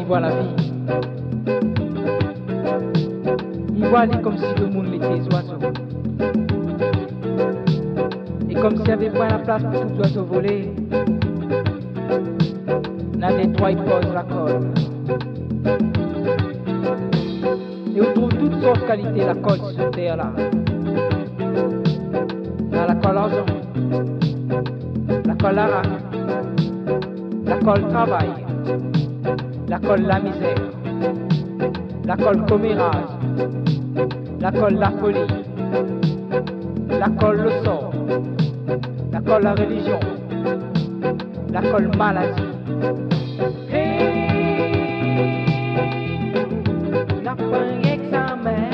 il voit la vie. Il voit lui comme si le monde était oiseaux. Et comme s'il n'y avait pas la place pour tout oiseau voler, dans des trois il pose la colle. Et on trouve toutes sortes de qualités la colle sur cette terre là. Dans la colle argent, la colle arac, la colle travail, la colle la misère, la colle commérage, la colle la folie, la colle le sort, la colle la religion, la colle maladie. Hey, n'a pas un examen.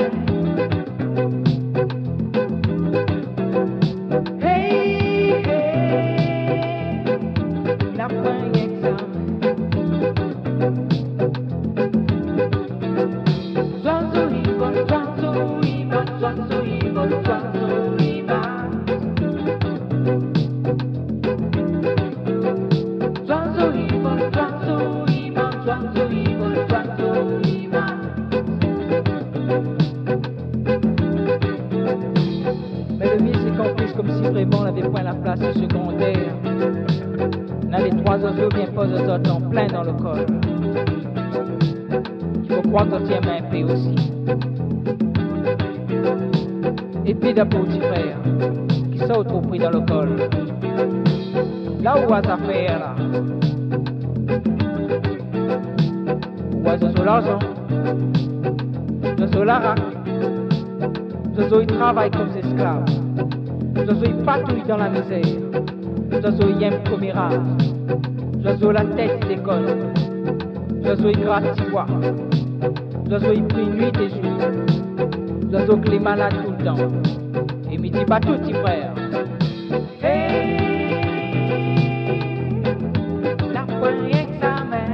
Hey, hey, n'a pas un examen. Oiseau il vole, oiseau il vole, oiseau il vole, oiseau il va. Oiseau il vole, oiseau il va, oiseau il vole, oiseau il va. Mais le mieux c'est qu'on puisse comme si vraiment on n'avait point la place du secondaire. On a les trois oiseaux bien posés aux autres en plein dans le col. Il faut croire que tient main paix aussi. Et puis d'abord petit frère qui saute au prix dans le col. Là où à faire là. Oiseau sur l'argent, oiseau l'arac, oiseau il travaille comme des esclaves, oiseau il patrouille dans la misère, oiseau il aime commérage, oiseau la tête décolle, oiseau il gratte ses bois, oiseau il prie nuit et jour, oiseau que les malades tout le temps, et me dit pas tout petit frère. Hey, la poignée examen.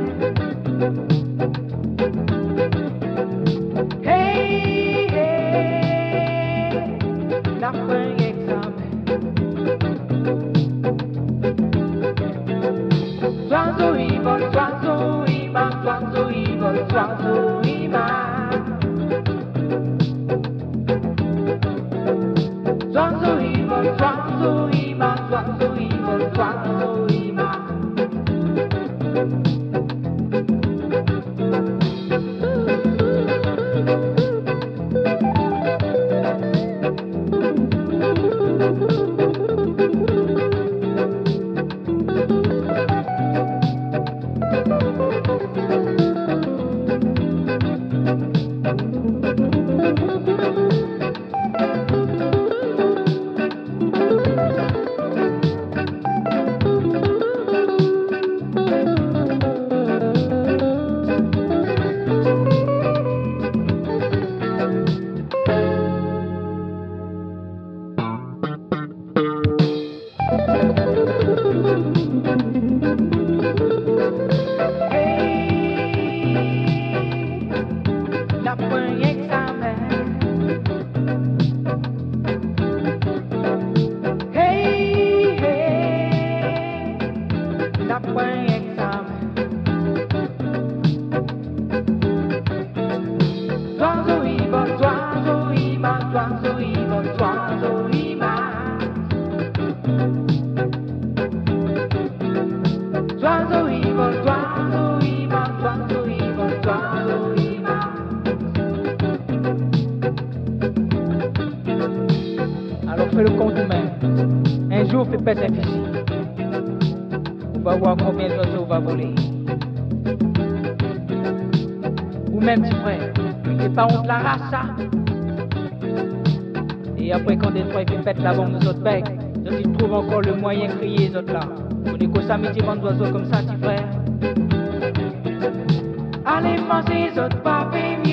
Hey, hey, la poignée examen. Oiseau il vole, oiseau il va, oiseau il vole, oiseau il va. Oiseau il vole, oiseau il va, oiseau il vole, oiseau il va. La poignée examen. Hey, hey, la poignée examen. Oiseau il vole, oiseau il va, oiseau il vole, oiseau il va. Oiseau il vole, oiseau il va, oiseau il vole, oiseau il va. Alors fais le compte humain. Un jour fais péter un fusil. On va voir combien d'oiseaux va voler. Ou même petit frère, t'es pas honte la race ça. Et après quand des trois ils pètent la bombe nous autres becs, donc ils trouvent encore le moyen de crier les autres là. On est qu'au samedi bande d'oiseaux comme ça petit frère. Allez manger les autres papés.